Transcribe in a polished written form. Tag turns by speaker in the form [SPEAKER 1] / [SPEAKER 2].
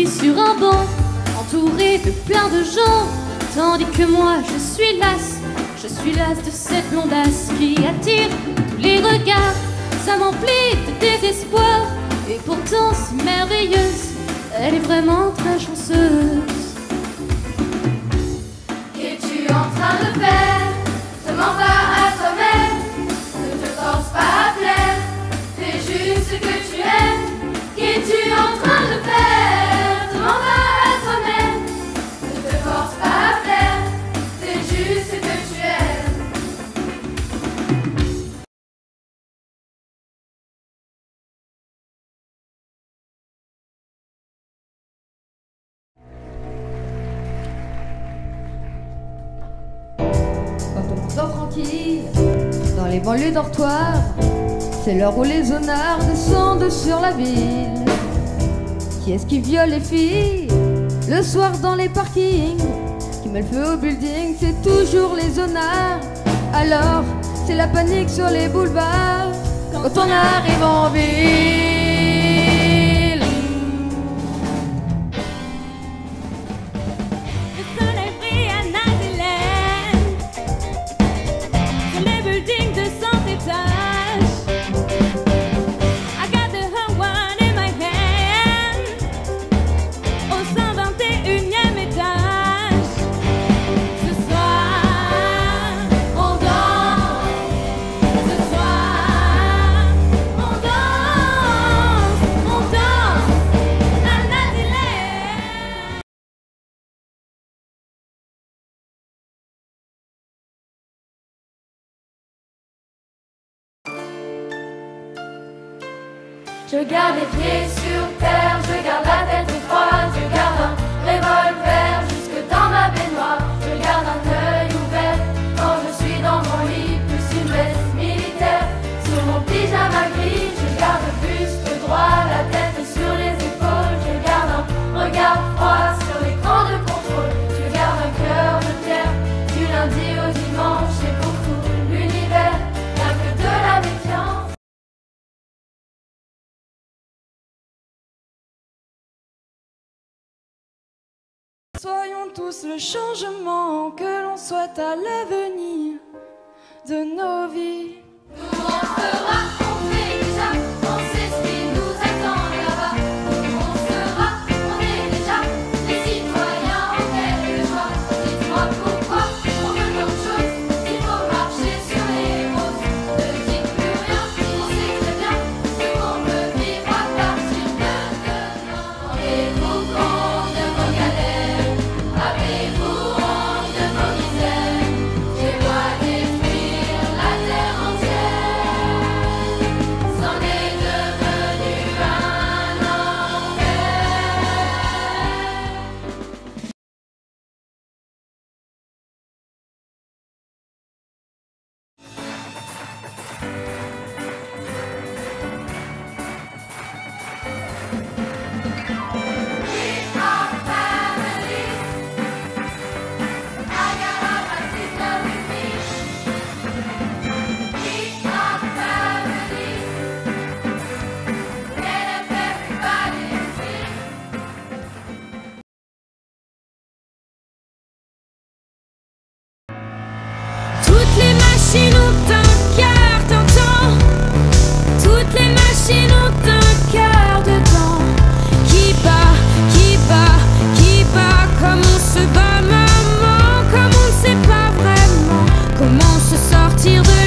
[SPEAKER 1] assis sur un banc, entouré de plein de gens, tandis que moi je suis lasse de cette blondasse qui attire tous les regards. Ça m'emplit de désespoir, et pourtant si merveilleuse, elle est vraiment très chanceuse.
[SPEAKER 2] Qu'es-tu en train de faire? Ne mens pas à toi-même, ne te force pas à plaire, fais juste ce que tu aimes. Qu'es-tu en train de faire? Ne mens pas à toi-même, ne te force pas à plaire, fais juste ce que tu aimes.
[SPEAKER 3] Quand on dort tranquille dans les banlieues dortoirs, c'est l'heure où les honnards descendent sur la ville. Qui est-ce qui viole les filles le soir dans les parkings? Qui met le feu au building? C'est toujours les honnards. Alors c'est la panique sur les boulevards quand on arrive en ville.
[SPEAKER 2] Je garde les pieds sur terre, je garde la tête froide, je garde un revolver jusque dans ma baignoire, je garde un œil ouvert quand je suis dans mon lit, plus une veste militaire sur mon pyjama gris, je garde le buste droit, la tête sur les épaules, je garde un regard froid sur l'écran de contrôle, je garde un cœur de pierre du lundi au dimanche et pour tout l'univers, rien que de la méfiance.
[SPEAKER 4] Soyons tous le changement que l'on souhaite à l'avenir de nos vies.
[SPEAKER 2] Nous on fera, on fait déjà, on sait ce qui nous attend là-bas. On sera, on est déjà des citoyens en pleine joie. Dites-moi pourquoi on veut d'autre chose, il faut marcher sur les roses. Ne dites plus rien, on sait très bien ce qu'on peut vivre à partir de demain. Rendez-vous compte de vos galères, avez-vous honte de vos misères? Je vois détruire la terre entière, c'en est devenu un enfer. We are family. I got my sister with me. We are family. Let everybody sing.
[SPEAKER 1] Toutes les machines ont un cœur, t'entends? Toutes les machines ont un cœur dedans qui bat, qui bat, qui bat. Comme on se bat, maman, comme on ne sait pas vraiment comment se sortir de